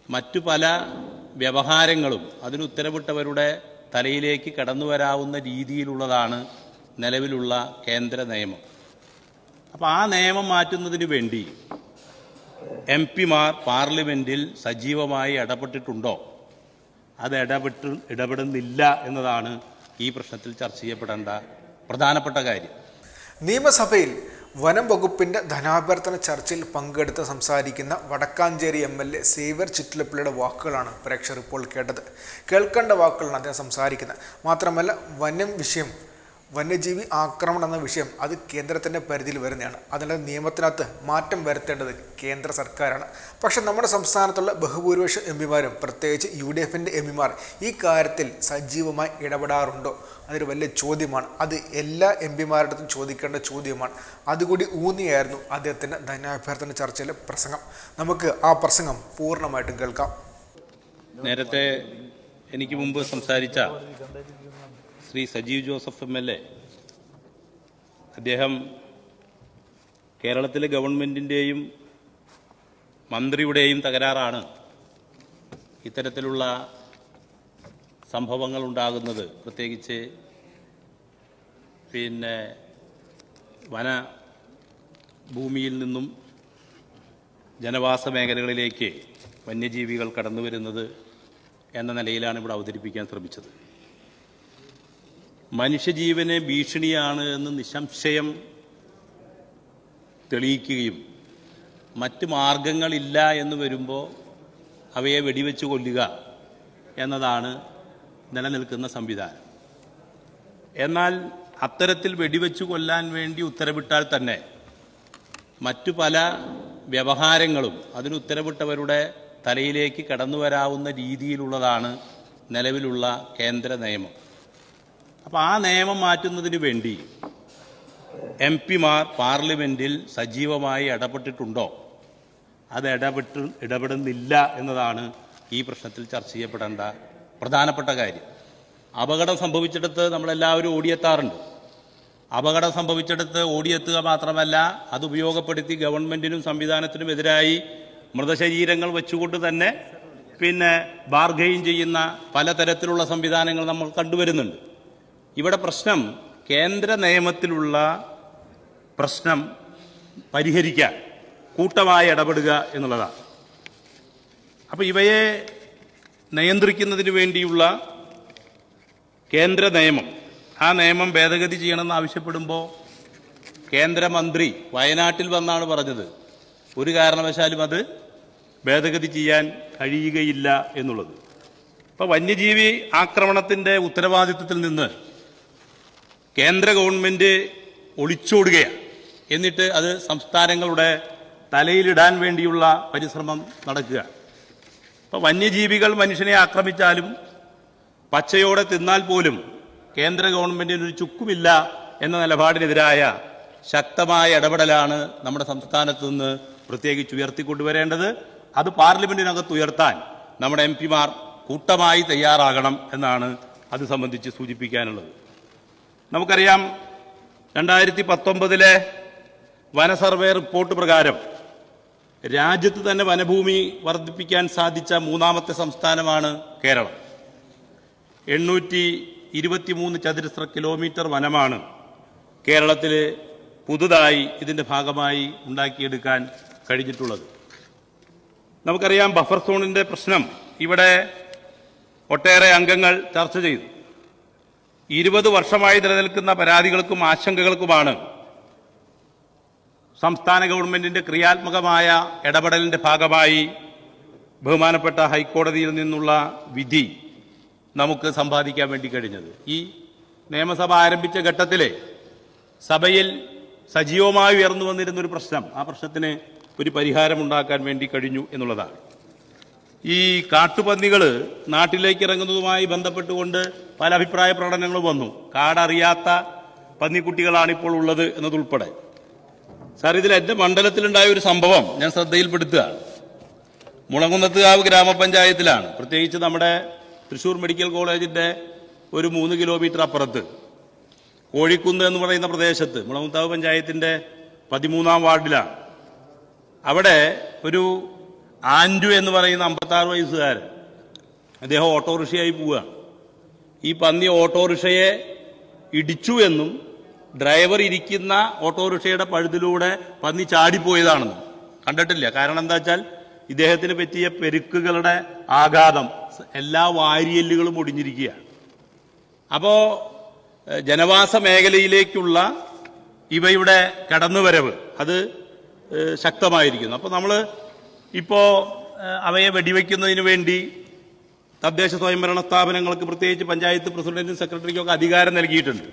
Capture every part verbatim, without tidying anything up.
മറ്റു പല വ്യവഹാരങ്ങളും അതിന് ഉത്തരവിട്ടവരുടെ തലയിലേക്ക് കടന്നു വരാവുന്ന രീതിയിലുള്ളതാണ് നിലവിലുള്ള കേന്ദ്ര നിയമം. അപ്പോൾ ആ നിയമം മാറ്റുന്നതിന് വേണ്ടി എം പിമാർ പാർലമെൻറ്റിൽ സജീവമായി ഇടപെട്ടിട്ടുണ്ടോ? അത് ഇടപെട്ട് ഇടപെടുന്നില്ല എന്നതാണ് ഈ പ്രശ്നത്തിൽ ചർച്ച ചെയ്യപ്പെടേണ്ട പ്രധാനപ്പെട്ട കാര്യം. നിയമസഭയിൽ വനം വകുപ്പിന്റെ ധനാഭ്യർത്ഥന ചർച്ചയിൽ പങ്കെടുത്ത് സംസാരിക്കുന്ന Vadakkanchery M L A Xavier ചിറ്റിലപ്പിള്ളിയുടെ വാക്കുകളാണ് പ്രേക്ഷകർ ഇപ്പോൾ കേട്ടത്. കേൾക്കേണ്ട വാക്കുകളാണ് അദ്ദേഹം സംസാരിക്കുന്നത്. മാത്രമല്ല, വനം വിഷയം, വന്യജീവി ആക്രമണം എന്ന വിഷയം അത് കേന്ദ്രത്തിൻ്റെ പരിധിയിൽ വരുന്നതാണ്. അതിൻ്റെ നിയമത്തിനകത്ത് മാറ്റം വരുത്തേണ്ടത് കേന്ദ്ര സർക്കാരാണ്. പക്ഷെ നമ്മുടെ സംസ്ഥാനത്തുള്ള ബഹുഭൂരിപക്ഷ എം പിമാരും പ്രത്യേകിച്ച് യു ഡി എഫിൻ്റെ എം പിമാർ ഈ കാര്യത്തിൽ സജീവമായി ഇടപെടാറുണ്ടോ? അതൊരു വലിയ ചോദ്യമാണ്. അത് എല്ലാ എം പിമാരുടെ അടുത്തും ചോദിക്കേണ്ട ചോദ്യമാണ്. അതുകൂടി ഊന്നിയായിരുന്നു അദ്ദേഹത്തിൻ്റെ ധനാഭ്യർത്ഥന ചർച്ചയിലെ പ്രസംഗം. നമുക്ക് ആ പ്രസംഗം പൂർണ്ണമായിട്ടും കേൾക്കാം. നേരത്തെ എനിക്ക് മുമ്പ് സംസാരിച്ച Shri Sajeev Joseph M L A, അദ്ദേഹം കേരളത്തിലെ ഗവൺമെൻറ്റിൻ്റെയും മന്ത്രിയുടെയും തകരാറാണ് ഇത്തരത്തിലുള്ള സംഭവങ്ങൾ ഉണ്ടാകുന്നത്. പ്രത്യേകിച്ച് പിന്നെ വനഭൂമിയിൽ നിന്നും ജനവാസ മേഖലകളിലേക്ക് വന്യജീവികൾ കടന്നു വരുന്നത് എന്ന നിലയിലാണ് ഇവിടെ അവതരിപ്പിക്കാൻ ശ്രമിച്ചത്. മനുഷ്യജീവന് ഭീഷണിയാണ് എന്ന് നിസ്സംശയം തെളിയിക്കുകയും മറ്റ് മാർഗങ്ങളില്ല എന്ന് വരുമ്പോൾ അവയെ വെടിവെച്ച് കൊല്ലുക എന്നതാണ് നിലനിൽക്കുന്ന സംവിധാനം. എന്നാൽ അത്തരത്തിൽ വെടിവെച്ച് കൊല്ലാൻ വേണ്ടി ഉത്തരവിട്ടാൽ തന്നെ മറ്റു പല വ്യവഹാരങ്ങളും അതിന് ഉത്തരവിട്ടവരുടെ തലയിലേക്ക് കടന്നു വരാവുന്ന രീതിയിലുള്ളതാണ് നിലവിലുള്ള കേന്ദ്ര നിയമം. അപ്പോൾ ആ നിയമം മാറ്റുന്നതിന് വേണ്ടി എം പിമാർ പാർലമെൻറ്റിൽ സജീവമായി ഇടപെട്ടിട്ടുണ്ടോ? അത് ഇടപെട്ട് ഇടപെടുന്നില്ല എന്നതാണ് ഈ പ്രശ്നത്തിൽ ചർച്ച ചെയ്യപ്പെടേണ്ട പ്രധാനപ്പെട്ട കാര്യം. അപകടം സംഭവിച്ചിടത്ത് നമ്മളെല്ലാവരും ഓടിയെത്താറുണ്ട്. അപകടം സംഭവിച്ചിടത്ത് ഓടിയെത്തുക മാത്രമല്ല, അത് ഉപയോഗപ്പെടുത്തി ഗവൺമെൻറ്റിനും സംവിധാനത്തിനും എതിരായി മൃതശരീരങ്ങൾ വെച്ചുകൊണ്ട് തന്നെ പിന്നെ ബാർഗെയിൻ ചെയ്യുന്ന പലതരത്തിലുള്ള സംവിധാനങ്ങൾ നമ്മൾ കണ്ടുവരുന്നുണ്ട്. ഇവിടെ പ്രശ്നം കേന്ദ്ര നിയമത്തിലുള്ള പ്രശ്നം പരിഹരിക്കാൻ കൂട്ടമായി ഇടപെടുക എന്നുള്ളതാണ്. അപ്പോൾ ഇവയെ നിയന്ത്രിക്കുന്നതിന് വേണ്ടിയുള്ള കേന്ദ്ര നിയമം, ആ നിയമം ഭേദഗതി ചെയ്യണമെന്ന് ആവശ്യപ്പെടുമ്പോൾ കേന്ദ്രമന്ത്രി വയനാട്ടിൽ വന്നാണ് പറഞ്ഞത് ഒരു കാരണവശാലും അത് ഭേദഗതി ചെയ്യാൻ കഴിയുകയില്ല എന്നുള്ളത്. അപ്പോൾ വന്യജീവി ആക്രമണത്തിൻ്റെ ഉത്തരവാദിത്വത്തിൽ നിന്ന് കേന്ദ്ര ഗവൺമെൻറ് ഒളിച്ചോടുകയാണ്. എന്നിട്ട് അത് സംസ്ഥാനങ്ങളുടെ തലയിലിടാൻ വേണ്ടിയുള്ള പരിശ്രമം നടക്കുക. അപ്പോൾ വന്യജീവികൾ മനുഷ്യനെ ആക്രമിച്ചാലും പച്ചയോടെ തിന്നാൽ പോലും കേന്ദ്ര ഗവൺമെൻറ്റിനൊരു ചുക്കുമില്ല എന്ന നിലപാടിനെതിരായ ശക്തമായ ഇടപെടലാണ് നമ്മുടെ സംസ്ഥാനത്ത് നിന്ന് പ്രത്യേകിച്ച് ഉയർത്തിക്കൊണ്ടുവരേണ്ടത്. അത് പാർലമെൻറ്റിനകത്ത് ഉയർത്താൻ നമ്മുടെ എം പിമാർ കൂട്ടമായി തയ്യാറാകണം എന്നാണ് അത് സംബന്ധിച്ച് സൂചിപ്പിക്കാനുള്ളത്. നമുക്കറിയാം, രണ്ടായിരത്തി പത്തൊമ്പതിലെ വനസർവേ റിപ്പോർട്ട് പ്രകാരം രാജ്യത്ത് തന്നെ വനഭൂമി വർദ്ധിപ്പിക്കാൻ സാധിച്ച മൂന്നാമത്തെ സംസ്ഥാനമാണ് കേരളം. എണ്ണൂറ്റി ഇരുപത്തി മൂന്ന് ചതുരശ്ര കിലോമീറ്റർ വനമാണ് കേരളത്തിൽ പുതുതായി ഇതിൻ്റെ ഭാഗമായി ഉണ്ടാക്കിയെടുക്കാൻ കഴിഞ്ഞിട്ടുള്ളത്. നമുക്കറിയാം, ബഫർ സോണിൻ്റെ പ്രശ്നം ഇവിടെ ഒട്ടേറെ അംഗങ്ങൾ ചർച്ച ചെയ്തു. ഇരുപത് വർഷമായി നിലനിൽക്കുന്ന പരാതികൾക്കും ആശങ്കകൾക്കുമാണ് സംസ്ഥാന ഗവൺമെന്റിന്റെ ക്രിയാത്മകമായ ഇടപെടലിന്റെ ഭാഗമായി ബഹുമാനപ്പെട്ട ഹൈക്കോടതിയിൽ നിന്നുള്ള വിധി നമുക്ക് സമ്പാദിക്കാൻ വേണ്ടി കഴിഞ്ഞത്. ഈ നിയമസഭ ആരംഭിച്ച ഘട്ടത്തിലെ സഭയിൽ സജീവമായി ഉയർന്നു വന്നിരുന്നൊരു പ്രശ്നം, ആ പ്രശ്നത്തിന് ഒരു പരിഹാരമുണ്ടാക്കാൻ വേണ്ടി കഴിഞ്ഞു എന്നുള്ളതാണ്. ഈ കാട്ടുപന്നികൾ നാട്ടിലേക്ക് ഇറങ്ങുന്നതുമായി ബന്ധപ്പെട്ടുകൊണ്ട് പല അഭിപ്രായ പ്രകടനങ്ങളും വന്നു. കാടറിയാത്ത പന്നിക്കുട്ടികളാണ് ഇപ്പോൾ ഉള്ളത് എന്നതുൾപ്പെടെ. സാർ, ഇതിൽ എൻ്റെ മണ്ഡലത്തിലുണ്ടായ ഒരു സംഭവം ഞാൻ ശ്രദ്ധയിൽപ്പെടുത്തുകയാണ്. മുളങ്കുന്നത്തുകാവ് ഗ്രാമപഞ്ചായത്തിലാണ്, പ്രത്യേകിച്ച് നമ്മുടെ തൃശ്ശൂർ മെഡിക്കൽ കോളേജിൻ്റെ ഒരു മൂന്ന് കിലോമീറ്റർ അപ്പുറത്ത് കോഴിക്കുന്ന് എന്ന് പറയുന്ന പ്രദേശത്ത്, മുളങ്കുന്നത്താവ് പഞ്ചായത്തിൻ്റെ പതിമൂന്നാം വാർഡിലാണ്. അവിടെ ഒരു ആൻഡു എന്ന് പറയുന്ന അമ്പത്താറ് വയസ്സുകാരൻ, അദ്ദേഹം ഓട്ടോറിക്ഷയായി പോവുകയാണ്. ഈ പന്നി ഓട്ടോറിക്ഷയെ ഇടിച്ചു എന്നും ഡ്രൈവർ ഇരിക്കുന്ന ഓട്ടോറിക്ഷയുടെ പഴുതിലൂടെ പന്നി ചാടിപ്പോയതാണെന്നും കണ്ടിട്ടില്ല. കാരണം എന്താ വെച്ചാൽ ഇദ്ദേഹത്തിന് പറ്റിയ പെരുക്കുകളുടെ ആഘാതം എല്ലാ വാരിയെല്ലുകളും ഒടിഞ്ഞിരിക്കുകയാണ്. അപ്പോ ജനവാസ മേഖലയിലേക്കുള്ള ഇവയുടെ കടന്നുവരവ് അത് ശക്തമായിരിക്കുന്നു. അപ്പോൾ നമ്മൾ ഇപ്പോൾ അവയെ വെടിവെക്കുന്നതിന് വേണ്ടി തദ്ദേശ സ്വയംഭരണ സ്ഥാപനങ്ങൾക്ക്, പ്രത്യേകിച്ച് പഞ്ചായത്ത് പ്രസിഡന്റിനും സെക്രട്ടറിക്കും ഒക്കെ അധികാരം നൽകിയിട്ടുണ്ട്.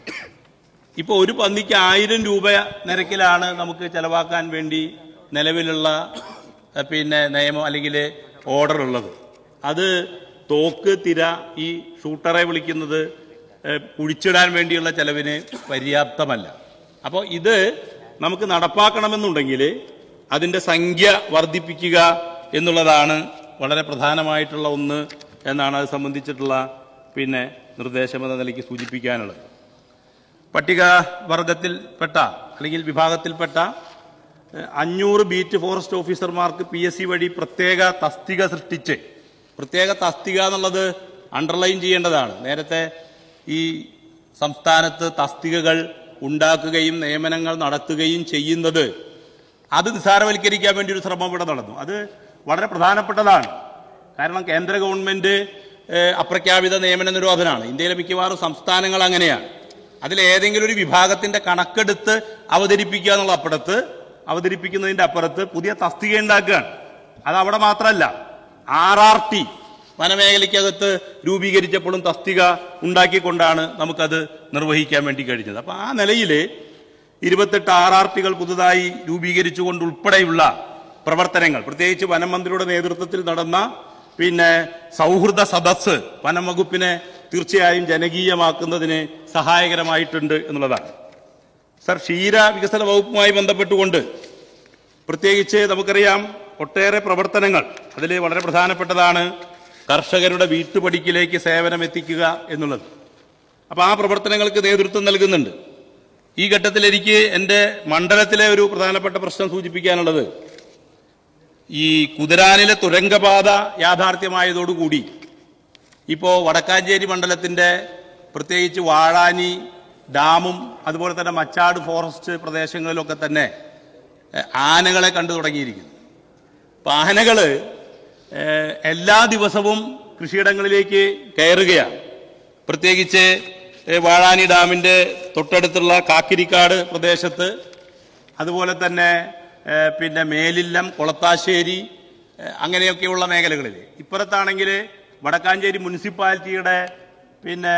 ഇപ്പോൾ ഒരു പന്നിക്ക് ആയിരം രൂപ നിരക്കിലാണ് നമുക്ക് ചെലവാക്കാൻ വേണ്ടി നിലവിലുള്ള പിന്നെ നിയമം അല്ലെങ്കിൽ ഓർഡർ ഉള്ളത്. അത് തോക്ക്, തിര, ഈ ഷൂട്ടറെ വിളിക്കുന്നത് കുഴിച്ചിടാൻ വേണ്ടിയുള്ള ചെലവിന് പര്യാപ്തമല്ല. അപ്പോൾ ഇത് നമുക്ക് നടപ്പാക്കണമെന്നുണ്ടെങ്കിൽ അതിൻ്റെ സംഖ്യ വർദ്ധിപ്പിക്കുക എന്നുള്ളതാണ് വളരെ പ്രധാനമായിട്ടുള്ള ഒന്ന് എന്നാണ് അത് സംബന്ധിച്ചിട്ടുള്ള പിന്നെ നിർദ്ദേശം എന്ന നിലയ്ക്ക് സൂചിപ്പിക്കാനുള്ളത്. പട്ടിക വർഗത്തിൽപ്പെട്ട അല്ലെങ്കിൽ വിഭാഗത്തിൽപ്പെട്ട അഞ്ഞൂറ് ബീറ്റ് ഫോറസ്റ്റ് ഓഫീസർമാർക്ക് പി എസ് സി വഴി പ്രത്യേക തസ്തിക സൃഷ്ടിച്ച്, പ്രത്യേക തസ്തിക എന്നുള്ളത് അണ്ടർലൈൻ ചെയ്യേണ്ടതാണ്. നേരത്തെ ഈ സംസ്ഥാനത്ത് തസ്തികകൾ ഉണ്ടാക്കുകയും നിയമനങ്ങൾ നടത്തുകയും ചെയ്യുന്നത് അത് നിസ്സാരവൽക്കരിക്കാൻ വേണ്ടി ഒരു ശ്രമം ഇവിടെ നടന്നു. അത് വളരെ പ്രധാനപ്പെട്ടതാണ്. കാരണം കേന്ദ്ര ഗവൺമെന്റ് അപ്രഖ്യാപിത നിയമന നിരോധനമാണ്. ഇന്ത്യയിലെ മിക്കവാറും സംസ്ഥാനങ്ങൾ അങ്ങനെയാണ്. അതിലേതെങ്കിലും ഒരു വിഭാഗത്തിന്റെ കണക്കെടുത്ത് അവതരിപ്പിക്കുക എന്നുള്ള അപ്പുറത്ത് അവതരിപ്പിക്കുന്നതിന്റെ അപ്പുറത്ത് പുതിയ തസ്തിക ഉണ്ടാക്കുകയാണ്. അത് അവിടെ മാത്രമല്ല, ആർ ആർ ടി വനമേഖലയ്ക്കകത്ത് രൂപീകരിച്ചപ്പോഴും തസ്തിക ഉണ്ടാക്കിക്കൊണ്ടാണ് നമുക്കത് നിർവഹിക്കാൻ വേണ്ടി കഴിഞ്ഞത്. അപ്പൊ ആ നിലയിൽ ഇരുപത്തെട്ട് ആർ ആർ ടികൾ പുതുതായി രൂപീകരിച്ചുകൊണ്ട് ഉൾപ്പെടെയുള്ള പ്രവർത്തനങ്ങൾ, പ്രത്യേകിച്ച് വനം മന്ത്രിയുടെ നേതൃത്വത്തിൽ നടന്ന പിന്നെ സൗഹൃദ സദസ്സ് വനം വകുപ്പിനെ തീർച്ചയായും ജനകീയമാക്കുന്നതിന് സഹായകരമായിട്ടുണ്ട് എന്നുള്ളതാണ്. സർ, ക്ഷീര വികസന വകുപ്പുമായി ബന്ധപ്പെട്ടുകൊണ്ട് പ്രത്യേകിച്ച് നമുക്കറിയാം ഒട്ടേറെ പ്രവർത്തനങ്ങൾ. അതിൽ വളരെ പ്രധാനപ്പെട്ടതാണ് കർഷകരുടെ വീട്ടുപടിക്കിലേക്ക് സേവനം എത്തിക്കുക എന്നുള്ളത്. അപ്പോൾ ആ പ്രവർത്തനങ്ങൾക്ക് നേതൃത്വം നൽകുന്നുണ്ട്. ഈ ഘട്ടത്തിൽ എനിക്ക് എൻ്റെ മണ്ഡലത്തിലെ ഒരു പ്രധാനപ്പെട്ട പ്രശ്നം സൂചിപ്പിക്കാനുള്ളത്, ഈ കുതിരാനിലെ തുരങ്കപാത യാഥാർത്ഥ്യമായതോടുകൂടി ഇപ്പോൾ വടക്കാഞ്ചേരി മണ്ഡലത്തിൻ്റെ പ്രത്യേകിച്ച് വാഴാനി ഡാമും അതുപോലെ തന്നെ മച്ചാട് ഫോറസ്റ്റ് പ്രദേശങ്ങളിലൊക്കെ തന്നെ ആനകളെ കണ്ടു തുടങ്ങിയിരിക്കുന്നു. അപ്പം ആനകൾ എല്ലാ ദിവസവും കൃഷിയിടങ്ങളിലേക്ക് കയറുകയാണ്. പ്രത്യേകിച്ച് വാഴാനി ഡാമിൻ്റെ തൊട്ടടുത്തുള്ള കാക്കിരിക്കാട് പ്രദേശത്ത്, അതുപോലെ തന്നെ പിന്നെ മേലില്ലം, കൊളത്താശ്ശേരി അങ്ങനെയൊക്കെയുള്ള മേഖലകളിൽ. ഇപ്പുറത്താണെങ്കിൽ വടക്കാഞ്ചേരി മുനിസിപ്പാലിറ്റിയുടെ പിന്നെ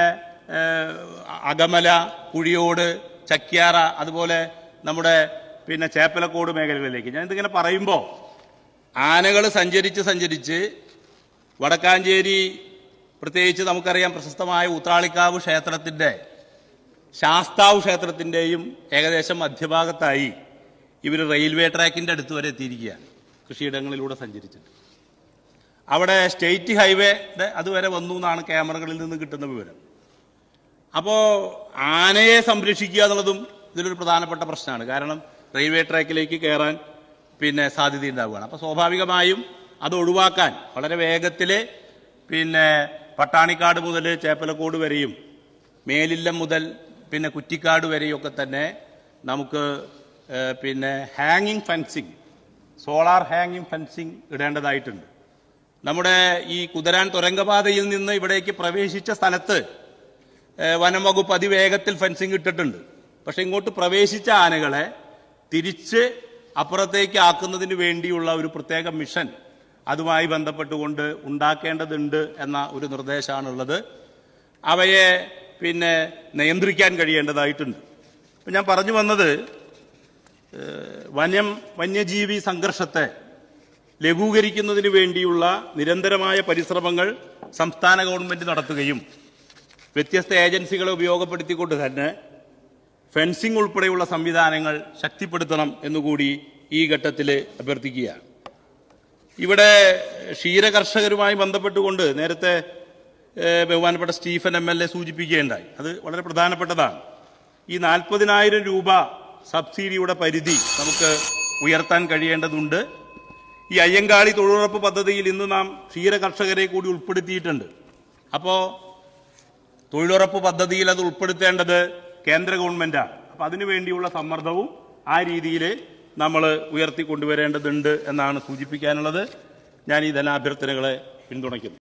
അകമല, കുഴിയോട്, ചക്യാറ, അതുപോലെ നമ്മുടെ പിന്നെ ചേപ്പലക്കോട് മേഖലകളിലേക്ക്. ഞാൻ ഇതിങ്ങനെ പറയുമ്പോൾ ആനകൾ സഞ്ചരിച്ച് സഞ്ചരിച്ച് വടക്കാഞ്ചേരി, പ്രത്യേകിച്ച് നമുക്കറിയാം പ്രശസ്തമായ ഉത്രാളിക്കാവ് ക്ഷേത്രത്തിൻ്റെ, ശാസ്താവ് ക്ഷേത്രത്തിൻ്റെയും ഏകദേശം മധ്യഭാഗത്തായി ഇവർ റെയിൽവേ ട്രാക്കിൻ്റെ അടുത്ത് വരെ എത്തിയിരിക്കുകയാണ് കൃഷിയിടങ്ങളിലൂടെ സഞ്ചരിച്ചിട്ട്. അവിടെ സ്റ്റേറ്റ് ഹൈവേയുടെ അതുവരെ വന്നു എന്നാണ് ക്യാമറകളിൽ നിന്ന് കിട്ടുന്ന വിവരം. അപ്പോൾ ആനയെ സംരക്ഷിക്കുക എന്നുള്ളതും ഇതിലൊരു പ്രധാനപ്പെട്ട പ്രശ്നമാണ്. കാരണം റെയിൽവേ ട്രാക്കിലേക്ക് കയറാൻ പിന്നെ സാധ്യതയുണ്ടാവുകയാണ്. അപ്പോൾ സ്വാഭാവികമായും അത് ഒഴിവാക്കാൻ വളരെ വേഗത്തിൽ പിന്നെ പട്ടാണിക്കാട് മുതൽ ചേപ്പലക്കോട് വരെയും മേലില്ലം മുതൽ പിന്നെ കുറ്റിക്കാട് വരെയൊക്കെ തന്നെ നമുക്ക് പിന്നെ ഹാങ്ങിങ് ഫെൻസിങ്, സോളാർ ഹാങ്ങിങ് ഫെൻസിങ് ഇടേണ്ടതായിട്ടുണ്ട്. നമ്മുടെ ഈ കുതിരാൻ തുരങ്കപാതയിൽ നിന്ന് ഇവിടേക്ക് പ്രവേശിച്ച സ്ഥലത്ത് വനം വകുപ്പ് അതിവേഗത്തിൽ ഫെൻസിങ് ഇട്ടിട്ടുണ്ട്. പക്ഷെ ഇങ്ങോട്ട് പ്രവേശിച്ച ആനകളെ തിരിച്ച് അപ്പുറത്തേക്ക് ആക്കുന്നതിന് വേണ്ടിയുള്ള ഒരു പ്രത്യേക മിഷൻ അതുമായി ബന്ധപ്പെട്ടുകൊണ്ട് ഉണ്ടാക്കേണ്ടതുണ്ട് എന്ന ഒരു നിർദ്ദേശമാണുള്ളത്. അവയെ പിന്നെ നിയന്ത്രിക്കാൻ കഴിയേണ്ടതായിട്ടുണ്ട്. ഇപ്പം ഞാൻ പറഞ്ഞു വന്നത്, വനം വന്യജീവി സംഘർഷത്തെ ലഘൂകരിക്കുന്നതിന് വേണ്ടിയുള്ള നിരന്തരമായ പരിശ്രമങ്ങൾ സംസ്ഥാന ഗവൺമെന്റ് നടത്തുകയും വ്യത്യസ്ത ഏജൻസികളെ ഉപയോഗപ്പെടുത്തിക്കൊണ്ട് തന്നെ ഫെൻസിംഗ് ഉൾപ്പെടെയുള്ള സംവിധാനങ്ങൾ ശക്തിപ്പെടുത്തണം എന്നുകൂടി ഈ ഘട്ടത്തിൽ അഭ്യർത്ഥിക്കുകയാണ്. ഇവിടെ ക്ഷീരകർഷകരുമായി ബന്ധപ്പെട്ടുകൊണ്ട് നേരത്തെ ബഹുമാനപ്പെട്ട സ്റ്റീഫൻ എം എൽ എ സൂചിപ്പിക്കുകയുണ്ടായി. അത് വളരെ പ്രധാനപ്പെട്ടതാണ്. ഈ നാൽപ്പതിനായിരം രൂപ സബ്സിഡിയുടെ പരിധി നമുക്ക് ഉയർത്താൻ കഴിയേണ്ടതുണ്ട്. ഈ അയ്യങ്കാളി തൊഴിലുറപ്പ് പദ്ധതിയിൽ ഇന്ന് നാം ക്ഷീര കർഷകരെ കൂടി ഉൾപ്പെടുത്തിയിട്ടുണ്ട്. അപ്പോൾ തൊഴിലുറപ്പ് പദ്ധതിയിൽ അത് ഉൾപ്പെടുത്തേണ്ടത് കേന്ദ്ര ഗവൺമെന്റാണ്. അപ്പം അതിനുവേണ്ടിയുള്ള സമ്മർദ്ദവും ആ രീതിയിൽ നമ്മൾ ഉയർത്തിക്കൊണ്ടുവരേണ്ടതുണ്ട് എന്നാണ് സൂചിപ്പിക്കാനുള്ളത്. ഞാൻ ഈ ധനാഭ്യർത്ഥനകളെ പിന്തുണയ്ക്കുന്നു.